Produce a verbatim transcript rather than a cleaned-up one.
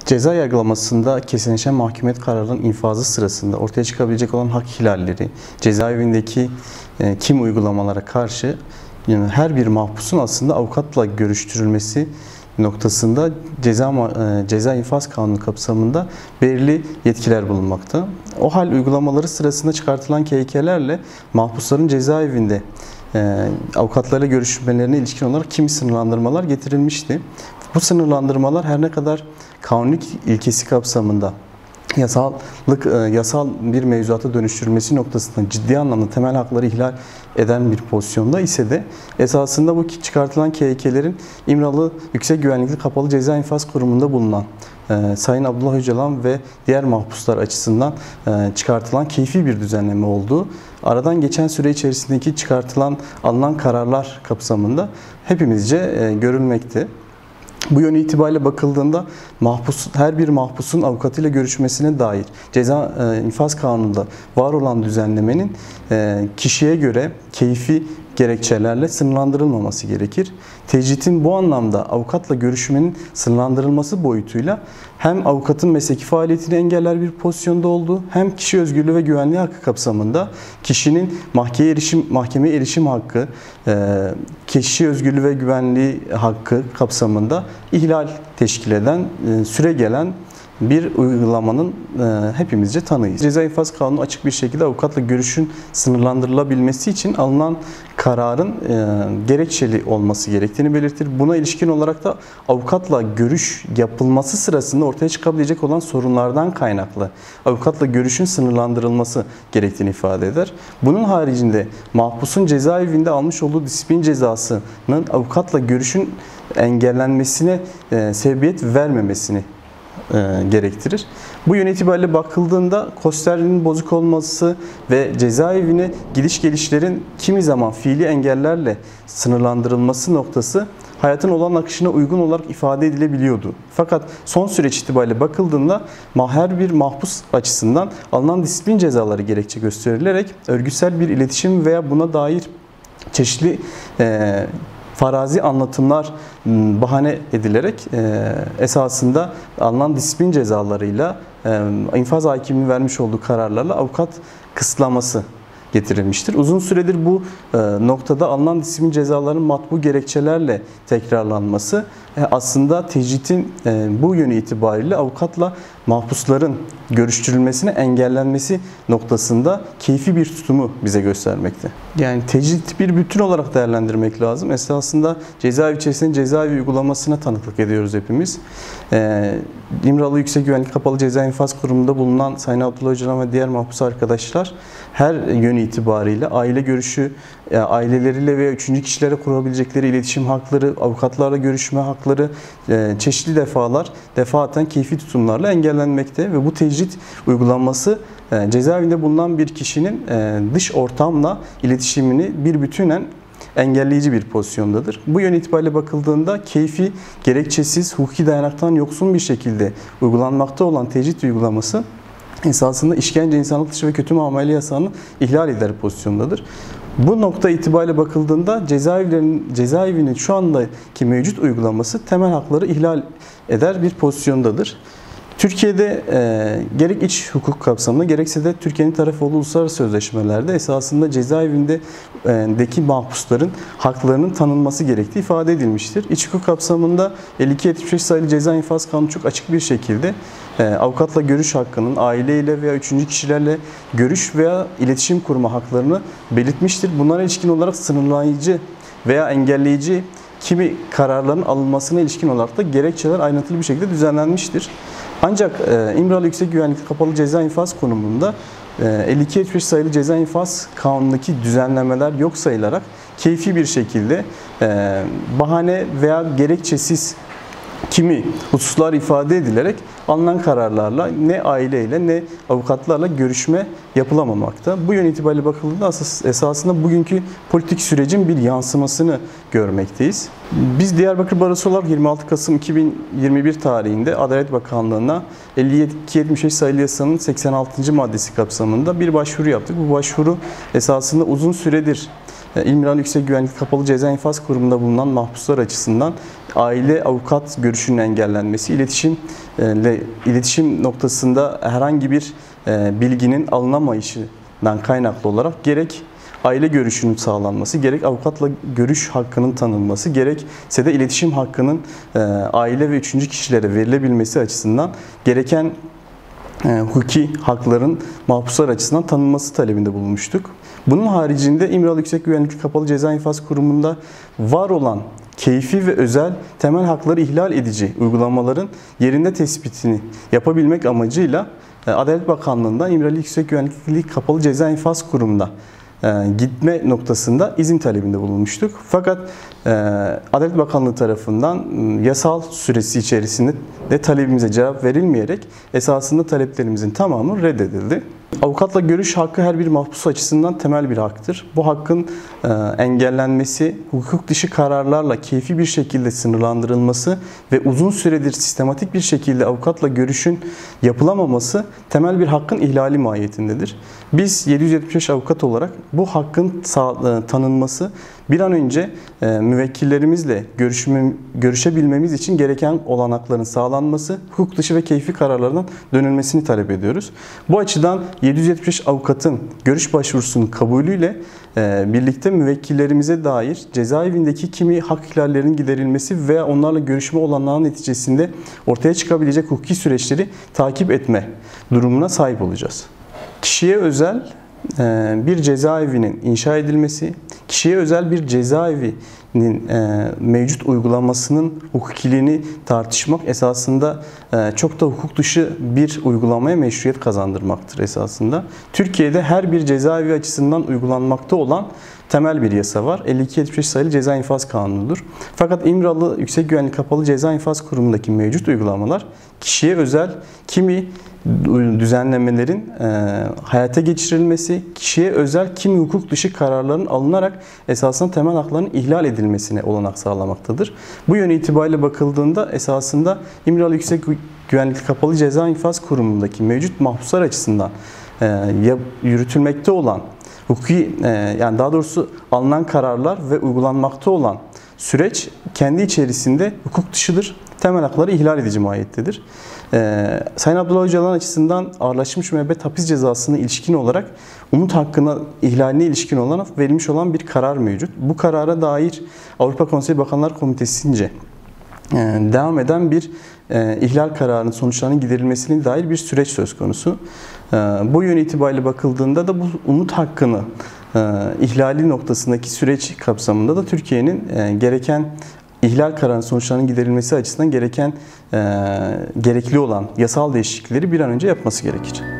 Ceza yargılamasında kesinleşen mahkumiyet kararının infazı sırasında ortaya çıkabilecek olan hak ihlalleri, cezaevindeki e, kim uygulamalara karşı yani her bir mahpusun aslında avukatla görüştürülmesi noktasında ceza e, ceza infaz kanunu kapsamında belirli yetkiler bulunmakta. O hal uygulamaları sırasında çıkartılan K Y K'lerle mahpusların cezaevinde e, avukatlarla görüşmelerine ilişkin olarak kimi sınırlandırmalar getirilmişti. Bu sınırlandırmalar her ne kadar kanunluk ilkesi kapsamında yasallık, yasal bir mevzuata dönüştürülmesi noktasında ciddi anlamda temel hakları ihlal eden bir pozisyonda ise de esasında bu çıkartılan K Y K'lerin İmralı Yüksek Güvenlikli Kapalı Ceza İnfaz Kurumu'nda bulunan e, Sayın Abdullah Öcalan ve diğer mahpuslar açısından e, çıkartılan keyfi bir düzenleme olduğu, aradan geçen süre içerisindeki çıkartılan alınan kararlar kapsamında hepimizce e, görülmekte. Bu yön itibariyle bakıldığında mahpus, her bir mahpusun avukatıyla görüşmesine dair ceza e, infaz kanununda var olan düzenlemenin e, kişiye göre keyfi gerekçelerle sınırlandırılmaması gerekir. Tecritin bu anlamda avukatla görüşmenin sınırlandırılması boyutuyla hem avukatın mesleki faaliyetini engeller bir pozisyonda olduğu, hem kişi özgürlüğü ve güvenliği hakkı kapsamında kişinin mahkemeye erişim, mahkemeye erişim hakkı, kişi özgürlüğü ve güvenliği hakkı kapsamında ihlal teşkil eden, süre gelen bir uygulamanın e, hepimizce tanığıyız. Ceza infaz kanunu açık bir şekilde avukatla görüşün sınırlandırılabilmesi için alınan kararın e, gerekçeli olması gerektiğini belirtir. Buna ilişkin olarak da avukatla görüş yapılması sırasında ortaya çıkabilecek olan sorunlardan kaynaklı avukatla görüşün sınırlandırılması gerektiğini ifade eder. Bunun haricinde mahpusun cezaevinde almış olduğu disiplin cezasının avukatla görüşün engellenmesine e, sebebiyet vermemesini E, gerektirir. Bu yön itibariyle bakıldığında kosterinin bozuk olması ve cezaevine gidiş gelişlerin kimi zaman fiili engellerle sınırlandırılması noktası hayatın olan akışına uygun olarak ifade edilebiliyordu. Fakat son süreç itibariyle bakıldığında her bir mahpus açısından alınan disiplin cezaları gerekçe gösterilerek örgütsel bir iletişim veya buna dair çeşitli e, farazi anlatımlar bahane edilerek e, esasında alınan disiplin cezalarıyla e, infaz hakiminin vermiş olduğu kararlarla avukat kısıtlaması getirilmiştir. Uzun süredir bu e, noktada alınan disiplin cezalarının matbu gerekçelerle tekrarlanması e, aslında tecritin e, bu yönü itibariyle avukatla mahpusların görüştürülmesine engellenmesi noktasında keyfi bir tutumu bize göstermekte. Yani tecrit bir bütün olarak değerlendirmek lazım. Esasında cezaevi içerisinde cezaevi uygulamasına tanıklık ediyoruz hepimiz. Ee, İmralı Yüksek Güvenlik Kapalı Ceza İnfaz Kurumu'nda bulunan Sayın Abdullah Öcalan ve diğer mahpus arkadaşlar her yönü itibariyle aile görüşü, aileleriyle veya üçüncü kişilere kurabilecekleri iletişim hakları, avukatlarla görüşme hakları çeşitli defalar, defaten keyfi tutumlarla engellenmekte ve bu tecrit uygulanması cezaevinde bulunan bir kişinin dış ortamla iletişimini bir bütünen engelleyici bir pozisyondadır. Bu yön itibariyle bakıldığında keyfi, gerekçesiz, hukuki dayanaktan yoksun bir şekilde uygulanmakta olan tecrit uygulaması esasında işkence, insanlık dışı ve kötü muamele yasağını ihlal eder pozisyondadır. Bu nokta itibariyle bakıldığında cezaevlerinin, cezaevinin şu andaki mevcut uygulaması temel hakları ihlal eder bir pozisyondadır. Türkiye'de e, gerek iç hukuk kapsamında gerekse de Türkiye'nin tarafı olduğu uluslararası sözleşmelerde esasında cezaevindeki mahpusların haklarının tanınması gerektiği ifade edilmiştir. İç hukuk kapsamında elli iki yetmiş beş sayılı Ceza İnfaz Kanunu çok açık bir şekilde e, avukatla görüş hakkının aileyle veya üçüncü kişilerle görüş veya iletişim kurma haklarını belirtmiştir. Bunlara ilişkin olarak sınırlayıcı veya engelleyici kimi kararların alınmasına ilişkin olarak da gerekçeler ayrıntılı bir şekilde düzenlenmiştir. Ancak e, İmralı Yüksek Güvenlikli Kapalı Ceza İnfaz Konumu'nda e, elli iki yetmiş beş sayılı Ceza İnfaz Kanunu'ndaki düzenlemeler yok sayılarak keyfi bir şekilde e, bahane veya gerekçesiz kimi hususlar ifade edilerek alınan kararlarla ne aileyle ne avukatlarla görüşme yapılamamakta. Bu yön itibariyle bakıldığında esasında bugünkü politik sürecin bir yansımasını görmekteyiz. Biz Diyarbakır Barosu olarak yirmi altı Kasım iki bin yirmi bir tarihinde Adalet Bakanlığı'na elli iki yetmiş beş sayılı yasanın seksen altıncı maddesi kapsamında bir başvuru yaptık. Bu başvuru esasında uzun süredir e, İmralı Yüksek Güvenlik Kapalı Ceza İnfaz Kurumu'nda bulunan mahpuslar açısından aile avukat görüşünün engellenmesi, iletişimle iletişim noktasında herhangi bir e, bilginin alınamayışından kaynaklı olarak gerek aile görüşünün sağlanması, gerek avukatla görüş hakkının tanınması, gerekse de iletişim hakkının e, aile ve üçüncü kişilere verilebilmesi açısından gereken e, hukuki hakların mahpuslar açısından tanınması talebinde bulunmuştuk. Bunun haricinde İmralı Yüksek Güvenlik Kapalı Ceza İnfaz Kurumu'nda var olan keyfi ve özel temel hakları ihlal edici uygulamaların yerinde tespitini yapabilmek amacıyla Adalet Bakanlığı'ndan İmralı Yüksek Güvenlik Kapalı Ceza İnfaz Kurumu'na gitme noktasında izin talebinde bulunmuştuk. Fakat Adalet Bakanlığı tarafından yasal süresi içerisinde de talebimize cevap verilmeyerek esasında taleplerimizin tamamı reddedildi. Avukatla görüş hakkı her bir mahpus açısından temel bir haktır. Bu hakkın e, engellenmesi, hukuk dışı kararlarla keyfi bir şekilde sınırlandırılması ve uzun süredir sistematik bir şekilde avukatla görüşün yapılamaması temel bir hakkın ihlali mahiyetindedir. Biz yedi yüz yetmiş beş avukat olarak bu hakkın sağ, e, tanınması, bir an önce e, müvekkillerimizle görüşme, görüşebilmemiz için gereken olanakların sağlanması, hukuk dışı ve keyfi kararlardan dönülmesini talep ediyoruz. Bu açıdan yedi yüz yetmiş beş avukatın görüş başvurusunun kabulüyle e, birlikte müvekkillerimize dair cezaevindeki kimi hak ihlallerinin giderilmesi veya onlarla görüşme olanağının neticesinde ortaya çıkabilecek hukuki süreçleri takip etme durumuna sahip olacağız. Kişiye özel bir cezaevinin inşa edilmesi, kişiye özel bir cezaevinin mevcut uygulamasının hukukiliğini tartışmak esasında çok da hukuk dışı bir uygulamaya meşruiyet kazandırmaktır esasında. Türkiye'de her bir cezaevi açısından uygulanmakta olan temel bir yasa var. elli iki yetmiş beş sayılı Ceza İnfaz Kanunu'dur. Fakat İmralı Yüksek Güvenlik Kapalı Ceza İnfaz Kurumu'ndaki mevcut uygulamalar kişiye özel kimi düzenlemelerin e, hayata geçirilmesi, kişiye özel kimi hukuk dışı kararların alınarak esasında temel hakların ihlal edilmesine olanak sağlamaktadır. Bu yön itibariyle bakıldığında esasında İmralı Yüksek Güvenlik Kapalı Ceza İnfaz Kurumu'ndaki mevcut mahpuslar açısından e, yürütülmekte olan hukuki, e, yani daha doğrusu alınan kararlar ve uygulanmakta olan süreç kendi içerisinde hukuk dışıdır. Temel hakları ihlal edici mahiyettedir. Ee, Sayın Abdullah Öcalan açısından ağırlaşmış müebbet hapis cezasına ilişkin olarak umut hakkına ihlaline ilişkin olarak verilmiş olan bir karar mevcut. Bu karara dair Avrupa Konseyi Bakanlar Komitesi'nce e, devam eden bir e, ihlal kararının sonuçlarının giderilmesine dair bir süreç söz konusu. E, bu yön itibariyle bakıldığında da bu umut hakkını e, ihlali noktasındaki süreç kapsamında da Türkiye'nin e, gereken İhlal kararının sonuçlarının giderilmesi açısından gereken, e, gerekli olan yasal değişiklikleri bir an önce yapması gerekir.